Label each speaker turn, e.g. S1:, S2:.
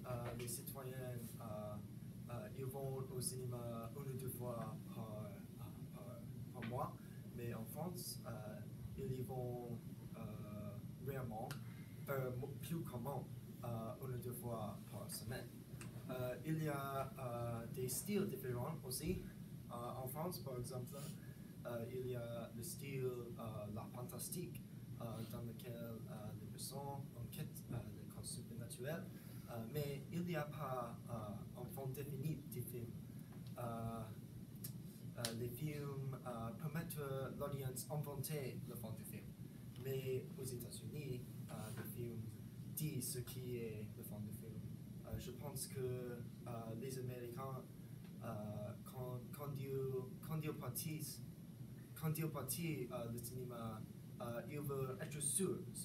S1: les citoyens ils vont au cinéma une ou deux fois par mois, mais en France, ils y vont rarement, plus commun, une ou deux fois par semaine. Il y a des styles différents aussi. En France, par exemple, il y a le style l'art fantastique, dans lequel les personnes enquêtent les concepts naturels, mais il n'y a pas un fond défini des films. Les films permettent à l'audience d'inventer le fond du film. Mais aux États-Unis, le film dit ce qui est le fond du film. Je pense que les Américains, quand ils partent le cinéma, ils veulent être sûrs